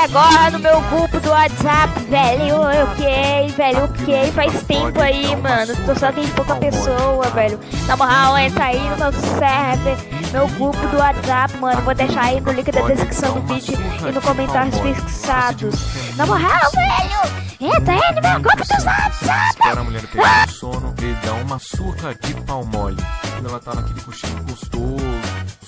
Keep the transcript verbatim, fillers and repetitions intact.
agora no meu grupo do WhatsApp, velho. Eu criei, velho, eu criei faz tempo aí, mano. Tô só tem pouca pessoa, velho. Na moral, entra aí no meu server, meu grupo do WhatsApp, mano. Vou deixar aí no link da descrição do vídeo e no comentários fixados. Na moral, velho, entra aí no meu grupo do WhatsApp. Espera a mulher pegar o sono e dá uma surra de pau mole. Quando ela tá naquele cochilo gostoso,